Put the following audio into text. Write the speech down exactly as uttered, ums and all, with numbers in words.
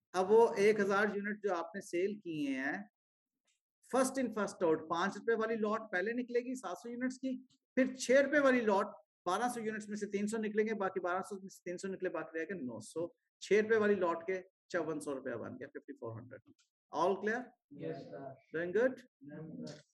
अब वो एक हजार यूनिट जो आपने सेल किए हैं, फर्स्ट इन फर्स्ट आउट, पांच रुपए वाली लॉट पहले निकलेगी सात सौ यूनिट्स की, फिर छह रुपए वाली लॉट बारह सौ यूनिट्स में से तीन सौ निकलेंगे, बाकी बारह सौ में से तीन सौ निकले, बाकी रहेगा नौ सौ। छह रुपए वाली लॉट के चौवन सौ रुपया बन गया, fifty four hundred. All clear? Yes, sir. Doing good? Yes, sir.